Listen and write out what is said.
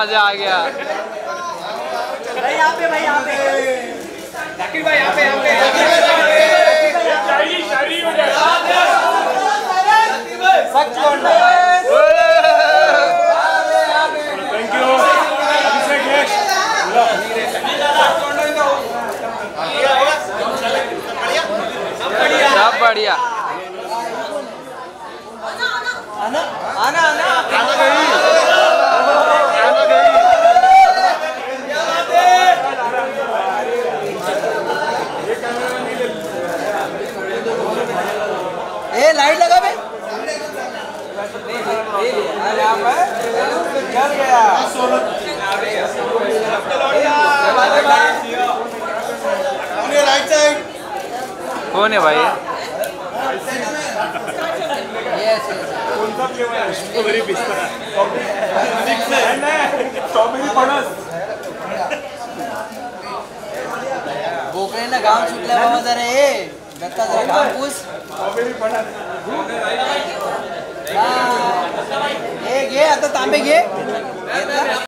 मजा आ गया भाई यहाँ पे जाकिर भाई यहाँ पे सच छोड़ना थैंक यू सब बढ़िया आना ए लाइट लगा बे चल गया राइट साइड कौन है भाई बोकड्यांना घाम सुटला बाबा जरा दत्ता जरा घाम पूस घे आता तांबे घे